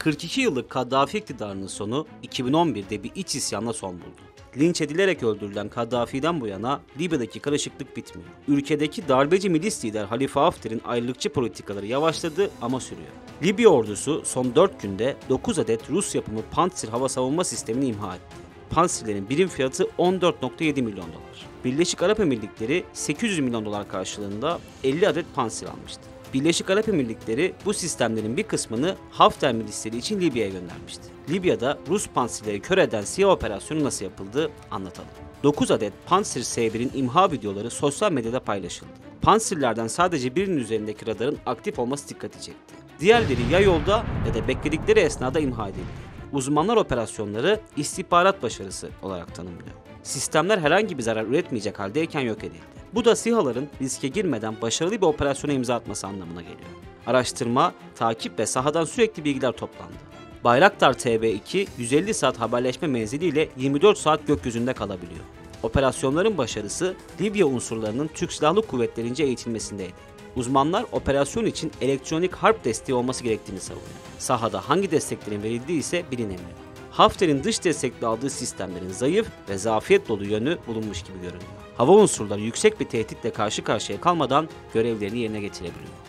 42 yıllık Kaddafi iktidarının sonu 2011'de bir iç isyanla son buldu. Linç edilerek öldürülen Kaddafi'den bu yana Libya'daki karışıklık bitmiyor. Ülkedeki darbeci milis lider Halife Hafter'in ayrılıkçı politikaları yavaşladı ama sürüyor. Libya ordusu son 4 günde 9 adet Rus yapımı Pantsir hava savunma sistemini imha etti. Pantsirlerin birim fiyatı 14,7 milyon dolar. Birleşik Arap Emirlikleri 800 milyon dolar karşılığında 50 adet Pantsir almıştı. Birleşik Arap Emirlikleri bu sistemlerin bir kısmını Hafter milisleri için Libya'ya göndermişti. Libya'da Rus Pantsirleri kör eden SİHA operasyonu nasıl yapıldı anlatalım. 9 adet Pantsir S1'in imha videoları sosyal medyada paylaşıldı. Pantsirlerden sadece birinin üzerindeki radarın aktif olması dikkati çekti. Diğerleri ya yolda ya da bekledikleri esnada imha edildi. Uzmanlar operasyonları istihbarat başarısı olarak tanımlıyor. Sistemler herhangi bir zarar üretmeyecek haldeyken yok edildi. Bu da SİHA'ların riske girmeden başarılı bir operasyona imza atması anlamına geliyor. Araştırma, takip ve sahadan sürekli bilgiler toplandı. Bayraktar TB2, 150 saat haberleşme menziliyle 24 saat gökyüzünde kalabiliyor. Operasyonların başarısı, Libya unsurlarının Türk Silahlı Kuvvetlerince eğitilmesindeydi. Uzmanlar operasyon için elektronik harp desteği olması gerektiğini savunuyor. Sahada hangi desteklerin verildiği ise bilinemiyor. Hafter'in dış destekli aldığı sistemlerin zayıf ve zafiyet dolu yönü bulunmuş gibi görünüyor. Hava unsurları yüksek bir tehditle karşı karşıya kalmadan görevlerini yerine getirebiliyor.